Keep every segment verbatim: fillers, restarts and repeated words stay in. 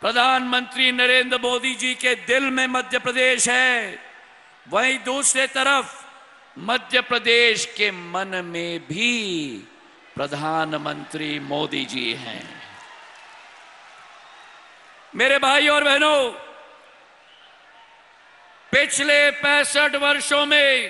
प्रधानमंत्री नरेंद्र मोदी जी के दिल में मध्य प्रदेश है, वहीं दूसरे तरफ मध्य प्रदेश के मन में भी प्रधानमंत्री मोदी जी हैं। मेरे भाई और बहनों, पिछले पैंसठ वर्षों में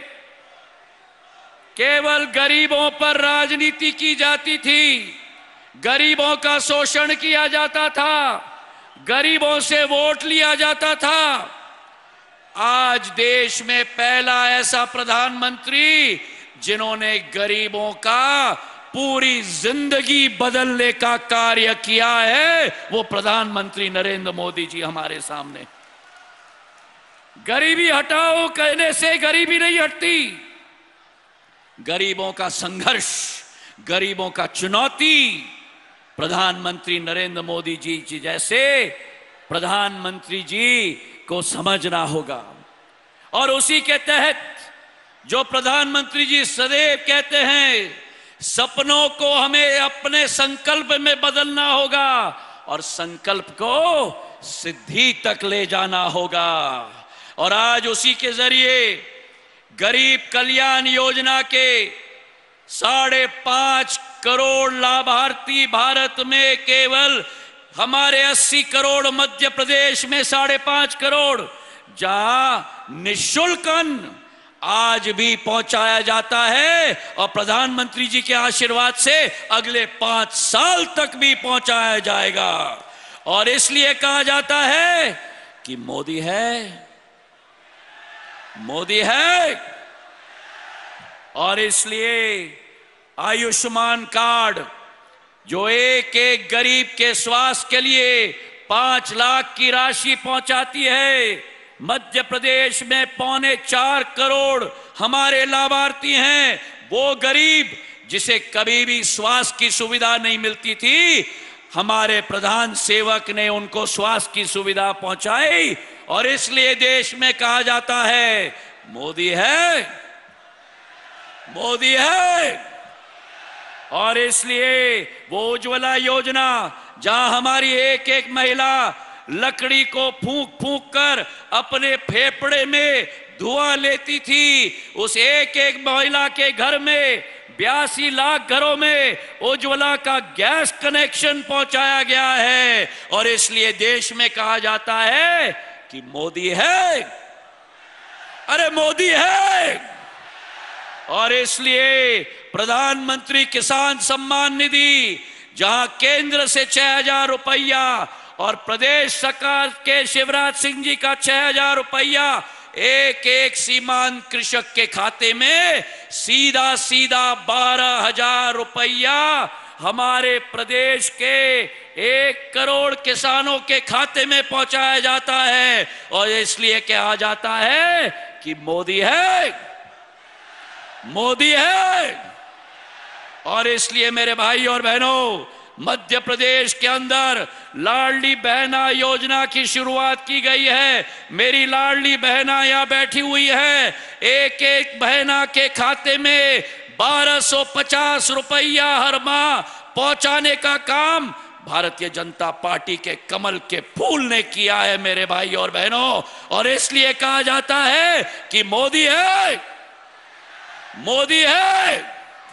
केवल गरीबों पर राजनीति की जाती थी, गरीबों का शोषण किया जाता था, गरीबों से वोट लिया जाता था। आज देश में पहला ऐसा प्रधानमंत्री जिन्होंने गरीबों का पूरी जिंदगी बदलने का कार्य किया है, वो प्रधानमंत्री नरेंद्र मोदी जी हमारे सामने। गरीबी हटाओ कहने से गरीबी नहीं हटती, गरीबों का संघर्ष, गरीबों का चुनौती प्रधानमंत्री नरेंद्र मोदी जी जैसे प्रधानमंत्री जी को समझना होगा। और उसी के तहत जो प्रधानमंत्री जी सदैव कहते हैं, सपनों को हमें अपने संकल्प में बदलना होगा और संकल्प को सिद्धि तक ले जाना होगा। और आज उसी के जरिए गरीब कल्याण योजना के साढ़े पांच करोड़ लाभार्थी, भारत में केवल हमारे अस्सी करोड़, मध्य प्रदेश में साढ़े पांच करोड़, जहां निःशुल्क अन्न आज भी पहुंचाया जाता है और प्रधानमंत्री जी के आशीर्वाद से अगले पांच साल तक भी पहुंचाया जाएगा। और इसलिए कहा जाता है कि मोदी है, मोदी है। और इसलिए आयुष्मान कार्ड जो एक एक गरीब के स्वास्थ्य के लिए पांच लाख की राशि पहुंचाती है, मध्य प्रदेश में पौने चार करोड़ हमारे लाभार्थी हैं। वो गरीब जिसे कभी भी स्वास्थ्य की सुविधा नहीं मिलती थी, हमारे प्रधान सेवक ने उनको स्वास्थ्य की सुविधा पहुंचाई। और इसलिए देश में कहा जाता है मोदी है, मोदी है। और इसलिए वो उज्ज्वला योजना, जहां हमारी एक एक महिला लकड़ी को फूंक फूंक कर अपने फेफड़े में धुआं लेती थी, उस एक एक महिला के घर में बयासी लाख घरों में उज्ज्वला का गैस कनेक्शन पहुंचाया गया है। और इसलिए देश में कहा जाता है कि मोदी है, अरे मोदी है। और इसलिए प्रधानमंत्री किसान सम्मान निधि, जहां केंद्र से छह हजार रुपया और प्रदेश सरकार के शिवराज सिंह जी का छह हजार रुपया एक एक सीमांत कृषक के खाते में सीधा सीधा बारह हजार रुपया हमारे प्रदेश के एक करोड़ किसानों के खाते में पहुंचाया जाता है। और इसलिए कहा जाता है कि मोदी है, मोदी है। और इसलिए मेरे भाई और बहनों, मध्य प्रदेश के अंदर लाडली बहना योजना की शुरुआत की गई है। मेरी लाडली बहना यहां बैठी हुई है, एक एक बहना के खाते में बारह सौ पचास रुपया हर माह पहुंचाने का काम भारतीय जनता पार्टी के कमल के फूल ने किया है मेरे भाई और बहनों। और इसलिए कहा जाता है कि मोदी है, मोदी है।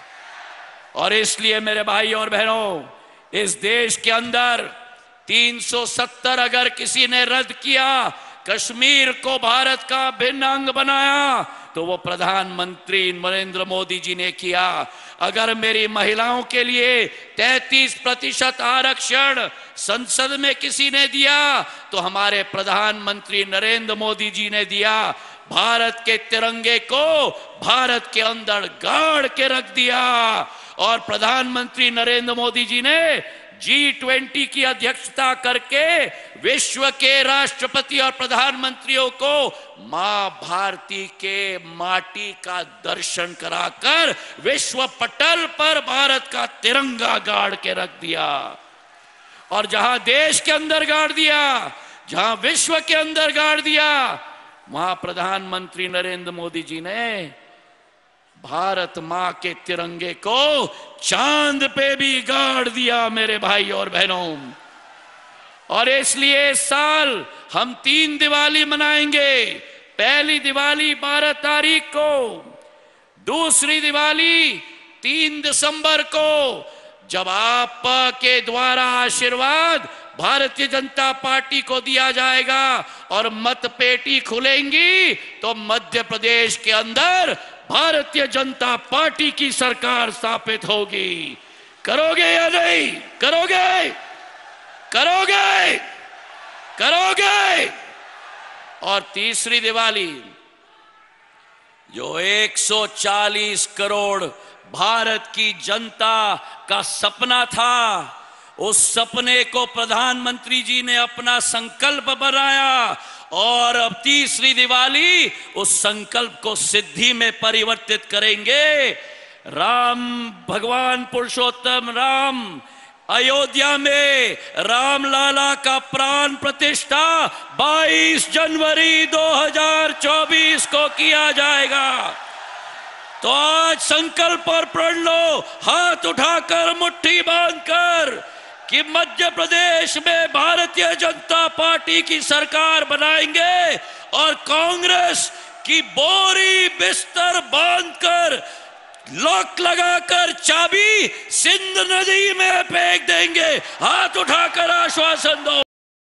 और इसलिए मेरे भाई और बहनों, इस देश के अंदर तीन सौ सत्तर अगर किसी ने रद्द किया, कश्मीर को भारत का भिन्न अंग बनाया, तो वो प्रधानमंत्री नरेंद्र मोदी जी ने किया। अगर मेरी महिलाओं के लिए तैंतीस प्रतिशत आरक्षण संसद में किसी ने दिया, तो हमारे प्रधानमंत्री नरेंद्र मोदी जी ने दिया। भारत के तिरंगे को भारत के अंदर गाड़ के रख दिया। और प्रधानमंत्री नरेंद्र मोदी जी ने जी ट्वेंटी की अध्यक्षता करके विश्व के राष्ट्रपति और प्रधानमंत्रियों को मां भारती के माटी का दर्शन कराकर विश्व पटल पर भारत का तिरंगा गाड़ के रख दिया। और जहां देश के अंदर गाड़ दिया, जहां विश्व के अंदर गाड़ दिया, वहां प्रधानमंत्री नरेंद्र मोदी जी ने भारत मां के तिरंगे को चांद पे भी गाड़ दिया मेरे भाई और बहनों। और इसलिए इस साल हम तीन दिवाली मनाएंगे। पहली दिवाली बारह तारीख को, दूसरी दिवाली तीन दिसंबर को, जब आपके द्वारा आशीर्वाद भारतीय जनता पार्टी को दिया जाएगा और मतपेटी खुलेंगी तो मध्य प्रदेश के अंदर भारतीय जनता पार्टी की सरकार स्थापित होगी। करोगे या नहीं? करोगे? करोगे? करोगे? और तीसरी दिवाली, जो एक सौ चालीस करोड़ भारत की जनता का सपना था, उस सपने को प्रधानमंत्री जी ने अपना संकल्प बनाया और अब तीसरी दिवाली उस संकल्प को सिद्धि में परिवर्तित करेंगे। राम भगवान पुरुषोत्तम राम अयोध्या में रामलाला का प्राण प्रतिष्ठा बाईस जनवरी दो हज़ार चौबीस को किया जाएगा। तो आज संकल्प और प्रण लो, हाथ उठाकर मुट्ठी बांधकर, कि मध्य प्रदेश में भारतीय जनता पार्टी की सरकार बनाएंगे और कांग्रेस की बोरी बिस्तर बांधकर, लॉक लगाकर चाबी सिंध नदी में फेंक देंगे। हाथ उठाकर आश्वासन दो।